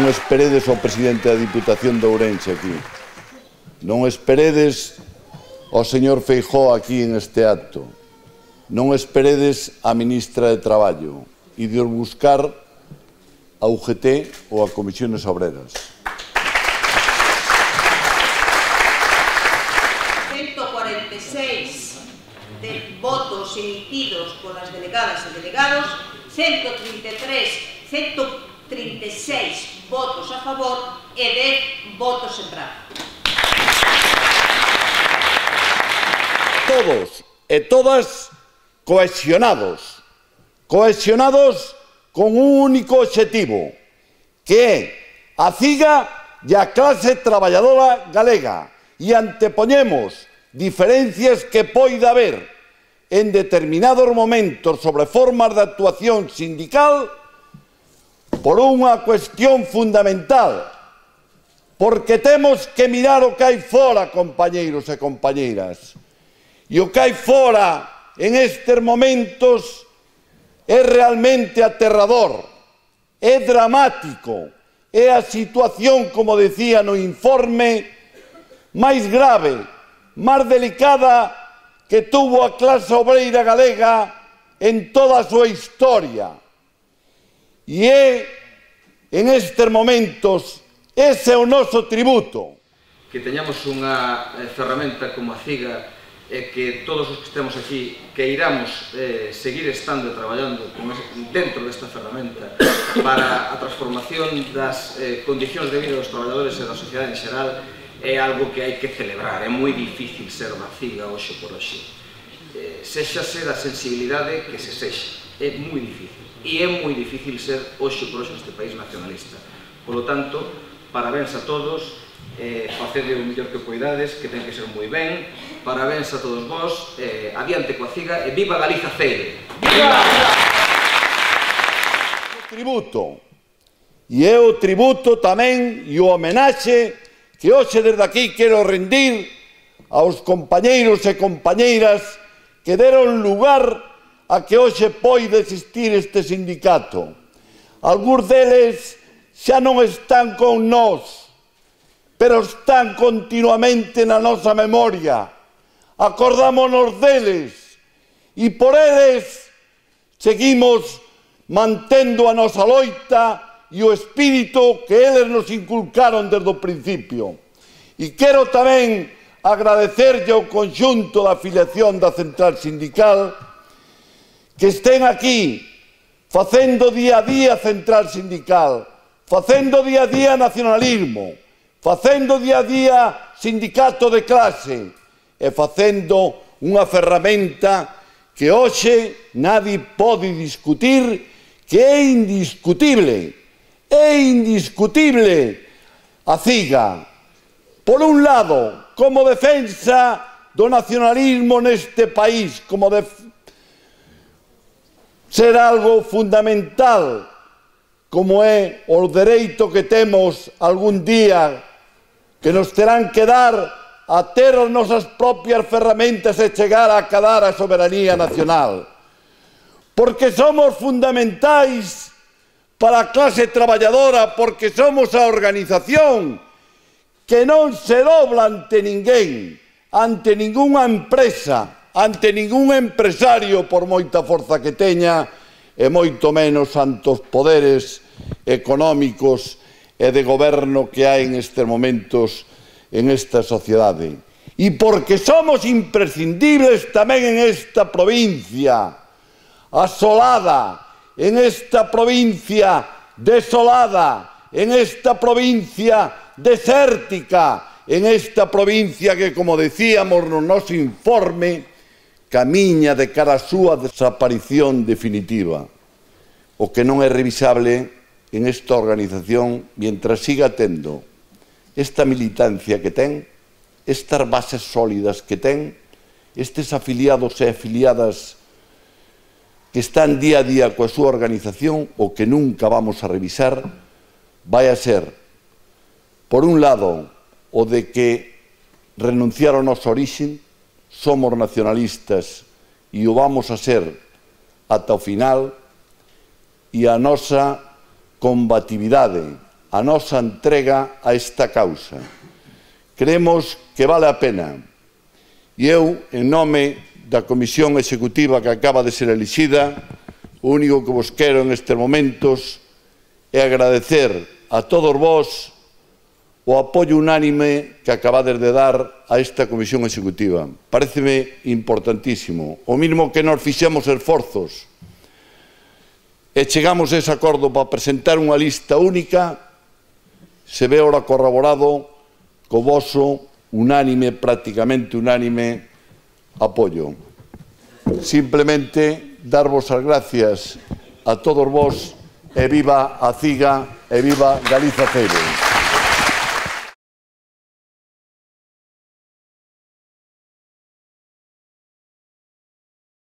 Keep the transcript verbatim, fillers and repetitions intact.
non esperedes ao presidente da Diputación de Ourense aquí. Non esperedes ao señor Feijóo aquí en este acto. Non esperedes á ministra de Traballo. Ides buscar a U G T ou a Comisiones Obreras. ciento cuarenta y seis de votos emitidos polas delegadas e delegados, ciento treinta y tres, ciento treinta y seis votos a favor e dez votos en branco. Todos e todas cohesionados, cohesionados con un único obxectivo, que é a CIGA e a clase traballadora galega, e antepoñemos diferencias que poida haber en determinados momentos sobre formas de actuación sindical por unha cuestión fundamental, porque temos que mirar o que hai fora, compañeiros e compañeiras. E o que hai fora en estes momentos é realmente aterrador, é dramático, é a situación, como decía no informe, máis grave, máis delicada que tuvo a clase obreira galega en toda a súa historia. E é, en estes momentos, ese é o noso tributo. Que teñamos unha ferramenta como a CIGA e que todos os que estemos aquí queiramos eh, seguir estando e traballando con ese, dentro desta ferramenta para a transformación das eh, condicións de vida dos traballadores e da sociedade en xeral é algo que hai que celebrar. É moi difícil ser unha CIGA hoxe por hoxe. Eh, sexase da sensibilidade que se sexa. É moi difícil. E é moi difícil ser hoxe por hoxe neste país nacionalista. Por lo tanto, parabéns a todos. Eh, facede o mellor que poidades, que ten que ser moi ben. Parabéns a todos vós, eh, adiante coa CIGA e viva Galiza Ceire! Viva! O tributo, e é o tributo tamén e o homenaxe que hoxe desde aquí quero rendir aos compañeiros e compañeiras que deron lugar a que hoxe poida existir este sindicato. Algúns deles xa non están con nós, pero están continuamente na nosa memoria. Acordámonos deles e por eles seguimos mantendo a nosa loita e o espírito que eles nos inculcaron desde o principio. E quero tamén agradecerlle ao conxunto da afiliación da Central Sindical que estén aquí facendo día a día Central Sindical, facendo día a día nacionalismo, facendo día a día sindicato de clase e facendo unha ferramenta que hoxe nadie pode discutir, que é indiscutible, é indiscutible a CIGA. Por un lado, como defensa do nacionalismo neste país, como de ser algo fundamental, como é o dereito que temos algún día que nos terán que dar a ter as nosas propias ferramentas e chegar a acadar a soberanía nacional. Porque somos fundamentais para a clase traballadora, porque somos a organización que non se dobla ante ninguén, ante ningunha empresa, ante ningún empresario por moita forza que teña e moito menos ante os poderes económicos e de goberno que hai en estes momentos en esta sociedade. E porque somos imprescindibles tamén en esta provincia asolada, en esta provincia desolada, en esta provincia desértica, en esta provincia que, como decíamos no noso informe, camiña de cara a súa desaparición definitiva. O que non é revisable en esta organización, mientras siga tendo esta militancia que ten, estas bases sólidas que ten, estes afiliados e afiliadas que están día a día coa súa organización, o que nunca vamos a revisar vai a ser, por un lado, o de que renunciar ao noso origen, somos nacionalistas e o vamos a ser ata o final, e a nosa combatividade a nosa entrega a esta causa. Creemos que vale a pena. E eu, en nome da Comisión Executiva que acaba de ser elixida, o único que vos quero en estes momentos é agradecer a todos vós o apoio unánime que acabades de dar a esta Comisión Executiva. Paréceme importantísimo. O mínimo que nos fixemos esforzos e chegamos a ese acordo para presentar unha lista única, se ve ora corroborado co voso unánime, prácticamente unánime, apoio. Simplemente darvos as gracias a todos vos e viva a CIGA e viva Galiza Cero.